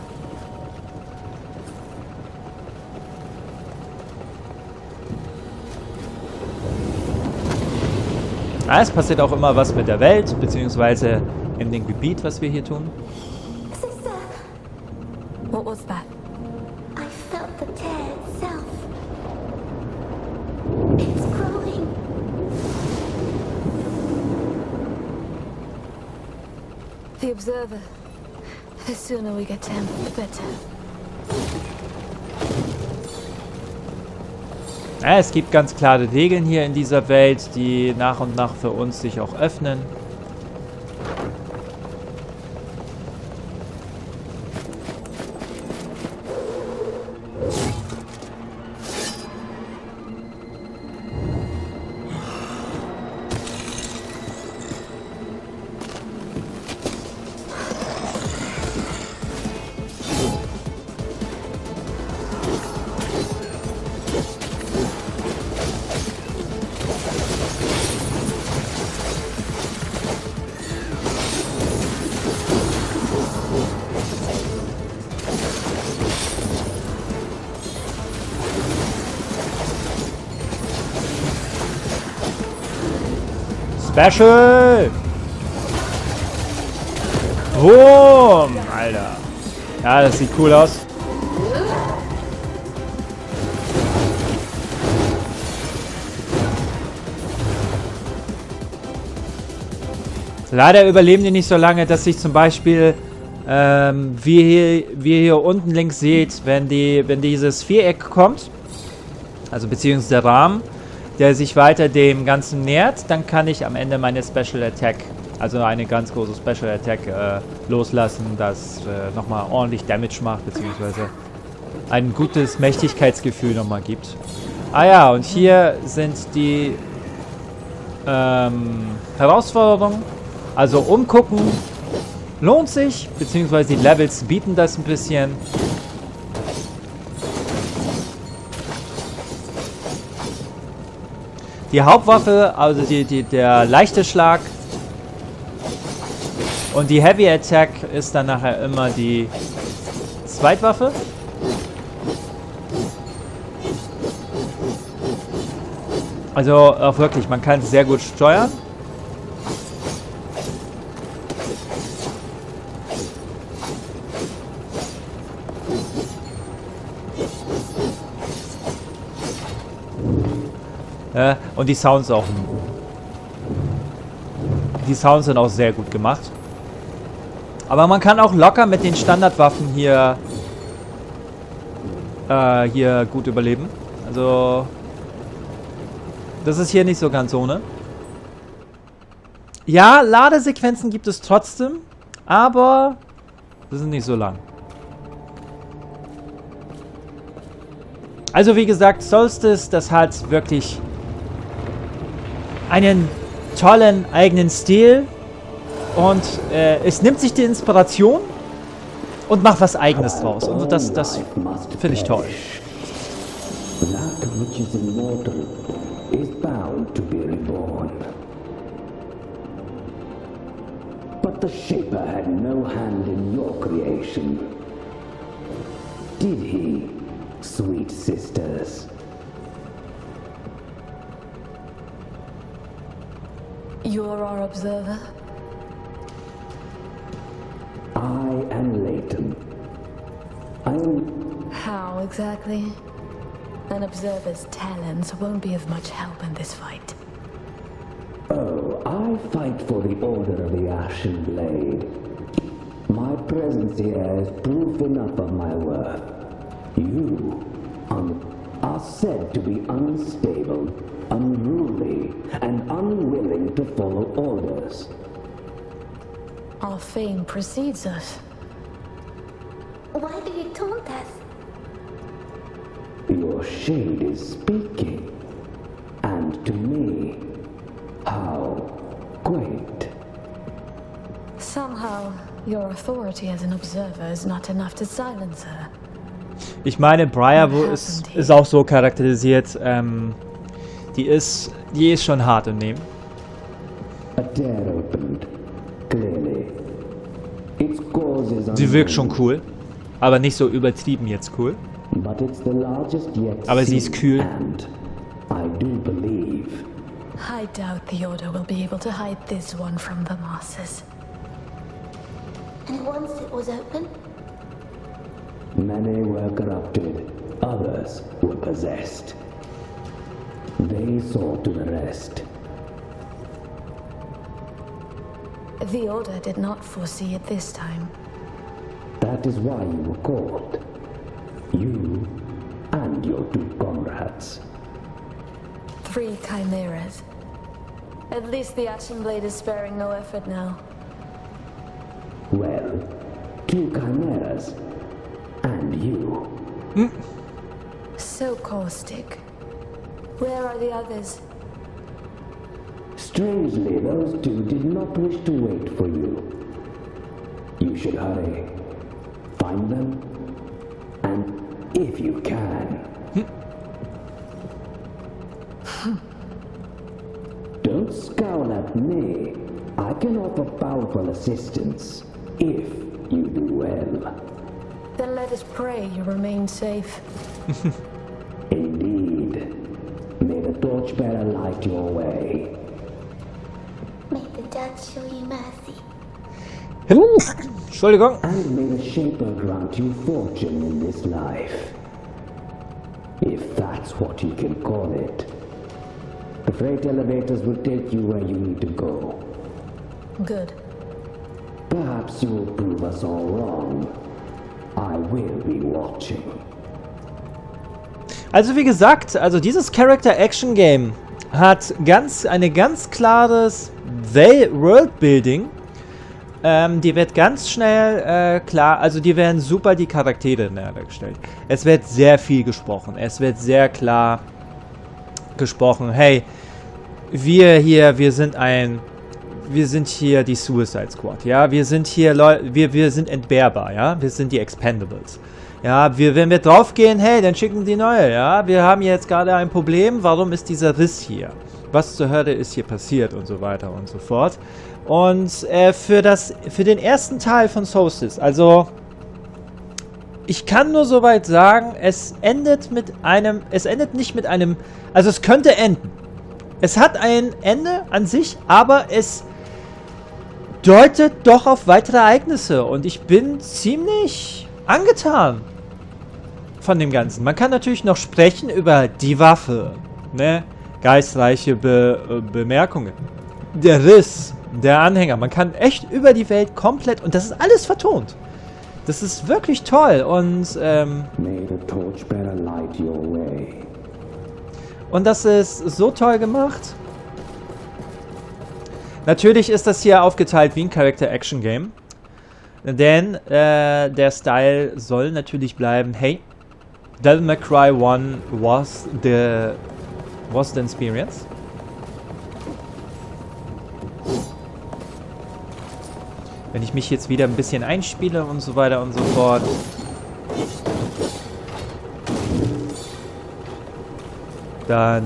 S1: Ah, es passiert auch immer was mit der Welt, beziehungsweise in dem Gebiet, was wir hier tun.
S3: Sister,
S2: What was that?
S3: I felt the tear itself. It's growing.
S2: The observer. The sooner we get to him, the better.
S1: Ja, es gibt ganz klare Regeln hier in dieser Welt, die nach und nach für uns sich auch öffnen. Special! Boom! Alter. Ja, das sieht cool aus. Leider überleben die nicht so lange, dass sich zum Beispiel, ähm, wie, hier, wie ihr hier unten links seht, wenn, die, wenn dieses Viereck kommt, also beziehungsweise der Rahmen, der sich weiter dem Ganzen nähert, dann kann ich am Ende meine Special Attack, also eine ganz große Special Attack äh, loslassen, das äh, nochmal ordentlich Damage macht, beziehungsweise ein gutes Mächtigkeitsgefühl nochmal gibt. Ah ja, und hier sind die ähm, Herausforderungen. Also umgucken lohnt sich, beziehungsweise die Levels bieten das ein bisschen. Die Hauptwaffe, also die, die, der leichte Schlag und die Heavy Attack ist dann nachher immer die Zweitwaffe. Also auch wirklich, man kann es sehr gut steuern. Äh, und die Sounds auch. Die Sounds sind auch sehr gut gemacht. Aber man kann auch locker mit den Standardwaffen hier äh, hier gut überleben. Also das ist hier nicht so ganz ohne. Ja, Ladesequenzen gibt es trotzdem, aber das sind nicht so lang. Also wie gesagt, Solstice, das hat wirklich einen tollen eigenen Stil und äh, es nimmt sich die Inspiration und macht was Eigenes draus. Und das, das finde ich toll.
S4: That which is immortal is bound to be reborn. But the Shaper had no hand in your creation. Did he, sweet sisters?
S2: You're our observer?
S4: I am Leighton. I am...
S2: How exactly? An observer's talents won't be of much help in this fight.
S4: Oh, I fight for the Order of the Ashen Blade. My presence here is proof enough of my worth. You um, are said to be unstable, unruly, and unwilling to follow orders.
S2: Our fame precedes us.
S3: Why do you taunt us?
S4: Your shade is speaking. And to me, how great.
S2: Somehow, your authority as an observer is not enough to silence her.
S1: Ich meine, Briar ist, ist auch so charakterisiert. Ähm, die ist, die ist schon hart im Nehmen.
S4: A door opened, clearly. Its cause is
S1: Sie wirkt schon cool, aber nicht so übertrieben jetzt cool.
S4: But it's the largest yet
S1: Aber sie ist kühl.
S4: And I do believe.
S2: I doubt the Order will be able to hide this one from the masses.
S3: And once it was open,
S4: Many were corrupted, others were possessed. They saw to the rest.
S2: The Order did not foresee it this time.
S4: That is why you were called. You and your two comrades.
S2: Three chimeras. At least the Ashen Blade is sparing no effort now.
S4: Well, two chimeras. And you.
S2: Mm. So caustic. Where are the others?
S4: Strangely, those two did not wish to wait for you. You should hurry. Find them. And if you can. Don't scowl at me. I can offer powerful assistance. If you do well.
S2: Then let us pray you remain safe.
S4: Indeed. May the torchbearer light your way.
S3: show you mercy.
S1: Entschuldigung.
S4: And may the Shaper grant you fortune in this life. If that's what you can call it. The freight elevators will take you where you need to go.
S2: Good.
S4: Perhaps you will prove us all wrong. I will be watching.
S1: Also wie gesagt, also dieses Character-Action-Game hat ganz eine ganz klares Worldbuilding. Ähm, die wird ganz schnell äh, klar, also die werden super die Charaktere dargestellt. Es wird sehr viel gesprochen. Es wird sehr klar gesprochen. Hey, wir hier, wir sind ein, wir sind hier die Suicide Squad, ja. Wir sind hier Leute, wir, wir sind entbehrbar, ja. Wir sind die Expendables. Ja, wir, wenn wir draufgehen, hey, dann schicken die neue, ja. Wir haben jetzt gerade ein Problem, warum ist dieser Riss hier? Was zur Hölle ist hier passiert und so weiter und so fort. Und äh, für das, für den ersten Teil von Solstice, also ich kann nur soweit sagen, es endet mit einem, es endet nicht mit einem, also es könnte enden. Es hat ein Ende an sich, aber es deutet doch auf weitere Ereignisse und ich bin ziemlich angetan von dem Ganzen. Man kann natürlich noch sprechen über die Waffe, ne? Geistreiche Be äh, Bemerkungen. Der Riss, der Anhänger. Man kann echt über die Welt komplett, und das ist alles vertont. Das ist wirklich toll und ähm,
S4: May the torchbearer light your way.
S1: und das ist so toll gemacht. Natürlich ist das hier aufgeteilt wie ein Character-Action-Game. Denn äh, der Style soll natürlich bleiben, hey, Devil May Cry one was the, was the experience. Wenn ich mich jetzt wieder ein bisschen einspiele und so weiter und so fort. Dann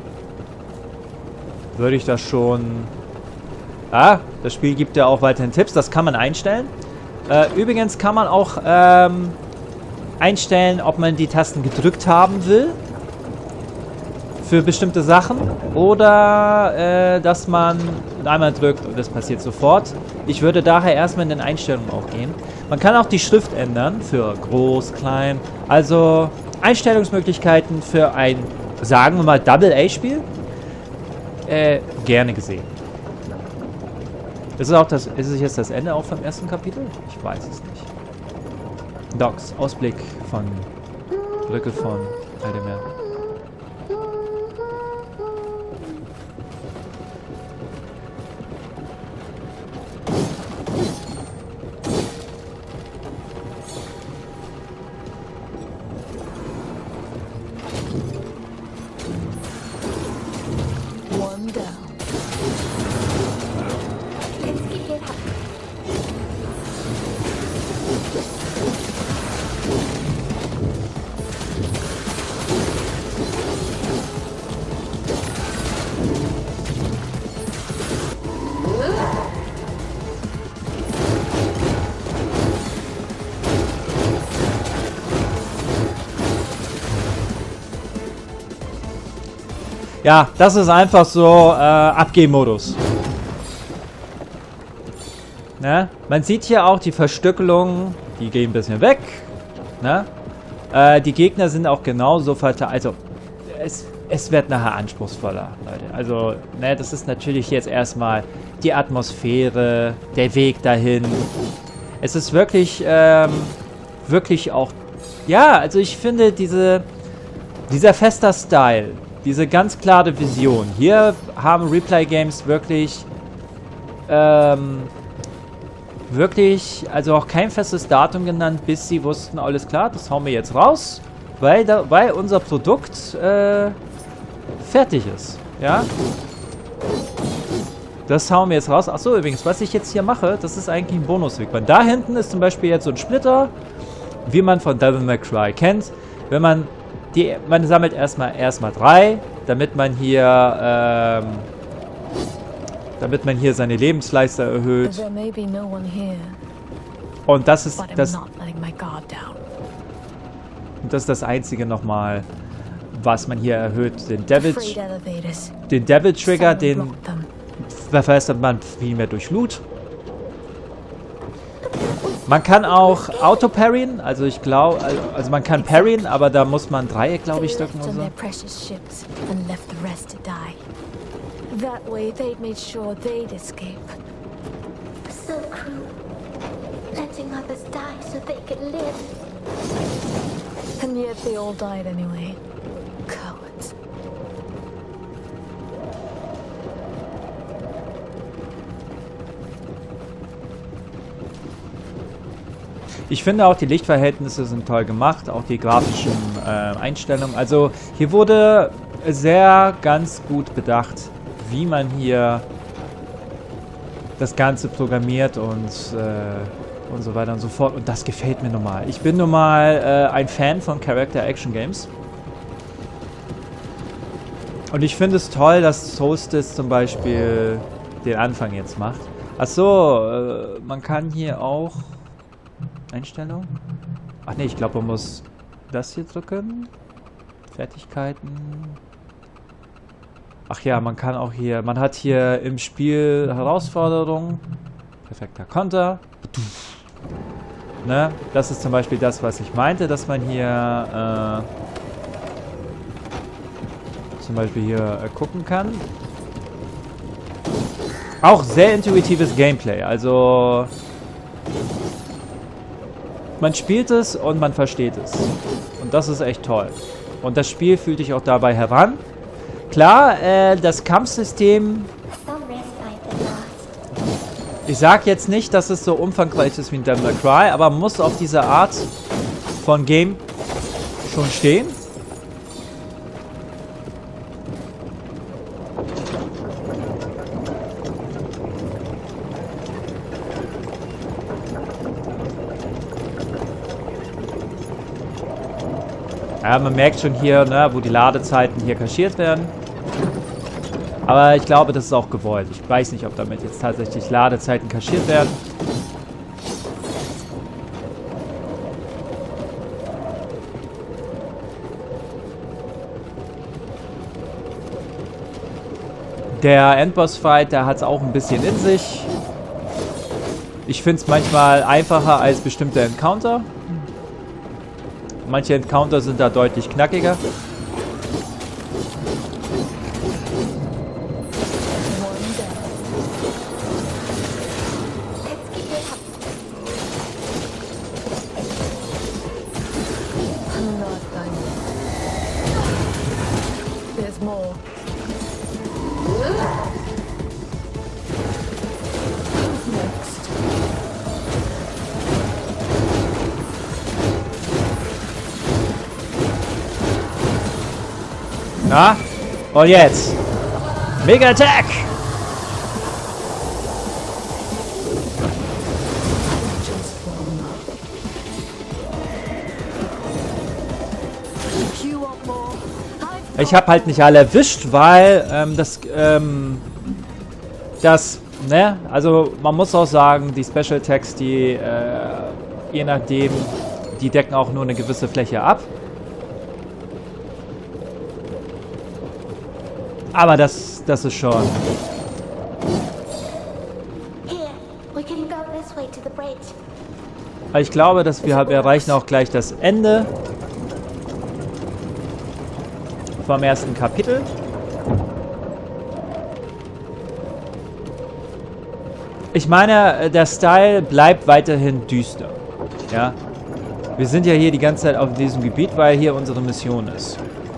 S1: würde ich das schon... Ah, das Spiel gibt ja auch weiterhin Tipps, das kann man einstellen. Äh, übrigens kann man auch ähm, einstellen, ob man die Tasten gedrückt haben will. Für bestimmte Sachen. Oder äh, dass man einmal drückt und das passiert sofort. Ich würde daher erstmal in den Einstellungen auch gehen. Man kann auch die Schrift ändern für groß, klein. Also Einstellungsmöglichkeiten für ein, sagen wir mal, Double-A-Spiel. Äh, gerne gesehen. Ist es auch das, ist es jetzt das Ende auch vom ersten Kapitel? Ich weiß es nicht. Docs, Ausblick von Brücke von Aldemir.
S2: One down.
S3: Let's keep it up.
S1: Ja, das ist einfach so äh, Abgehmodus. Ne? Man sieht hier auch die Verstückelung, die gehen ein bisschen weg. Ne? Äh, die Gegner sind auch genauso verteilt. Also, es, es wird nachher anspruchsvoller, Leute. Also, ne, das ist natürlich jetzt erstmal die Atmosphäre, der Weg dahin. Es ist wirklich, ähm, wirklich auch... Ja, also ich finde diese, dieser fester Style, diese ganz klare Vision. Hier haben Replay Games wirklich, ähm, wirklich, also auch kein festes Datum genannt, bis sie wussten, alles klar, das hauen wir jetzt raus, weil, da, weil unser Produkt äh, fertig ist. Ja? Das hauen wir jetzt raus. Achso, übrigens, was ich jetzt hier mache, das ist eigentlich ein Bonusweg. Weil da hinten ist zum Beispiel jetzt so ein Splitter, wie man von Devil May Cry kennt. Wenn man die, man sammelt erstmal erstmal drei, damit man hier, ähm, damit man hier seine Lebensleiste erhöht.
S2: There may be no one here,
S1: Und das ist
S2: but I'm
S1: das,
S2: not letting my guard down.
S1: das ist das einzige nochmal, was man hier erhöht. Den Devil,
S2: Freight elevators.
S1: den Devil Trigger,
S2: Someone
S1: den
S2: blocked them.
S1: verbessert man viel mehr durch Loot. Man kann auch Auto-Parryen, also ich glaube, also man kann parryen, aber da muss man Dreieck, glaube ich, drücken oder so.
S2: That way they'd made sure they'd escape.
S3: So cruel. Letting others die so they could live.
S2: And yet they all died anyway. Cowards.
S1: Ich finde auch, die Lichtverhältnisse sind toll gemacht, auch die grafischen äh, Einstellungen. Also hier wurde sehr ganz gut bedacht, wie man hier das Ganze programmiert und, äh, und so weiter und so fort. Und das gefällt mir nun mal. Ich bin nun mal äh, ein Fan von Character Action Games. Und ich finde es toll, dass Solstice zum Beispiel den Anfang jetzt macht. Achso, äh, man kann hier auch... Einstellung? Ach ne, ich glaube, man muss das hier drücken. Fertigkeiten. Ach ja, man kann auch hier... Man hat hier im Spiel Herausforderungen. Perfekter Konter. Ne? Das ist zum Beispiel das, was ich meinte, dass man hier... Äh, zum Beispiel hier äh, gucken kann. Auch sehr intuitives Gameplay. Also... Man spielt es und man versteht es. Und das ist echt toll. Und das Spiel fühlt dich auch dabei heran. Klar, äh, das Kampfsystem... Ich sag jetzt nicht, dass es so umfangreich ist wie in Devil May Cry, aber man muss auf diese Art von Game schon stehen. Ja, man merkt schon hier, ne, wo die Ladezeiten hier kaschiert werden. Aber ich glaube, das ist auch gewollt. Ich weiß nicht, ob damit jetzt tatsächlich Ladezeiten kaschiert werden. Der Endboss-Fight, der hat es auch ein bisschen in sich. Ich finde es manchmal einfacher als bestimmte Encounter. Manche Encounter sind da deutlich knackiger. Na? Und jetzt. Mega Attack! Ich habe halt nicht alle erwischt, weil ähm, das, ähm, das, ne, also man muss auch sagen, die Special Attacks, die, äh, je nachdem, die decken auch nur eine gewisse Fläche ab. Aber das, das ist schon. Ich glaube, dass wir, wir erreichen auch gleich das Ende vom ersten Kapitel. Ich meine, der Style bleibt weiterhin düster. Ja. Wir sind ja hier die ganze Zeit auf diesem Gebiet, weil hier unsere Mission ist.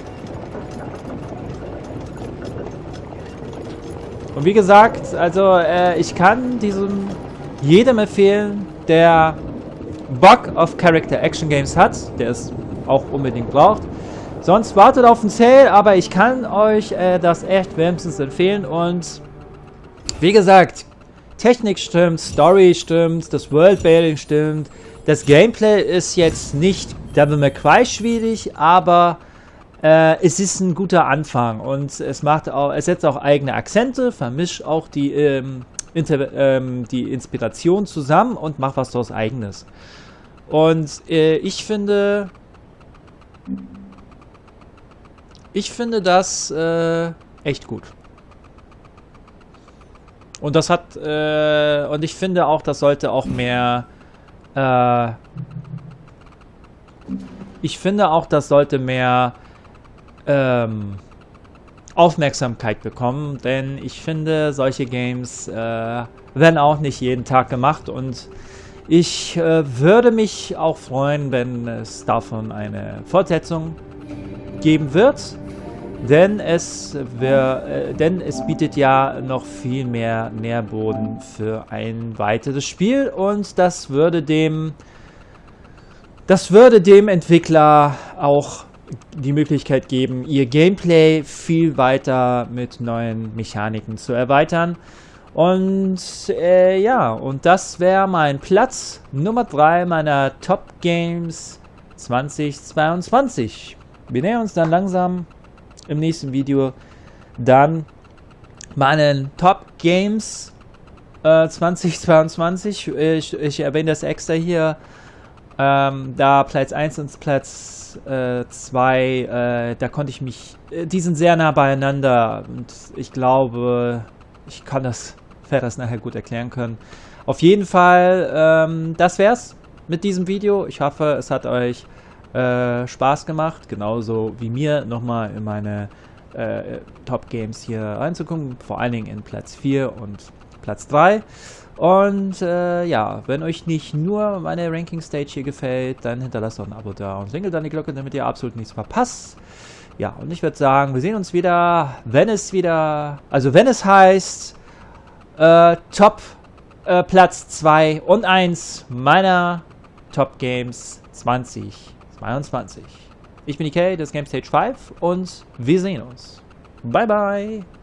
S1: Und wie gesagt, also äh, ich kann diesem jedem empfehlen, der Bock auf Character Action Games hat, der es auch unbedingt braucht. Sonst wartet auf den Sale, aber ich kann euch äh, das echt wärmstens empfehlen. Und wie gesagt, Technik stimmt, Story stimmt, das Worldbuilding stimmt. Das Gameplay ist jetzt nicht Devil May Cry schwierig, aber Äh, es ist ein guter Anfang und es macht auch, es setzt auch eigene Akzente, vermischt auch die, ähm, Inter ähm, die Inspiration zusammen und macht was daraus Eigenes. Und äh, ich finde, ich finde das äh, echt gut. Und das hat, äh, und ich finde auch, das sollte auch mehr, äh, ich finde auch, das sollte mehr, ähm, Aufmerksamkeit bekommen, denn ich finde, solche Games äh, werden auch nicht jeden Tag gemacht und ich äh, würde mich auch freuen, wenn es davon eine Fortsetzung geben wird, denn es, wär, äh, denn es bietet ja noch viel mehr Nährboden für ein weiteres Spiel und das würde dem, das würde dem Entwickler auch die Möglichkeit geben, ihr Gameplay viel weiter mit neuen Mechaniken zu erweitern. Und äh, ja, und das wäre mein Platz Nummer drei meiner Top Games zweitausendzweiundzwanzig. Wir nähern uns dann langsam im nächsten Video dann meinen Top Games äh, zweitausendzweiundzwanzig. Ich, ich erwähne das extra hier, ähm, da Platz eins und Platz zwei, äh, da konnte ich mich, äh, die sind sehr nah beieinander und ich glaube, ich kann das, werde das nachher gut erklären können. Auf jeden Fall, ähm, das wär's mit diesem Video. Ich hoffe, es hat euch äh, Spaß gemacht, genauso wie mir nochmal in meine äh, Top Games hier reinzugucken, vor allen Dingen in Platz vier und Platz drei. Und äh, ja, wenn euch nicht nur meine Ranking-Stage hier gefällt, dann hinterlasst doch ein Abo da und klingelt dann die Glocke, damit ihr absolut nichts verpasst. Ja, und ich würde sagen, wir sehen uns wieder, wenn es wieder, also wenn es heißt, äh, Top äh, Platz zwei und eins meiner Top Games zweitausendzweiundzwanzig. Ich bin Ikay, das ist Game Stage fünf und wir sehen uns. Bye, bye.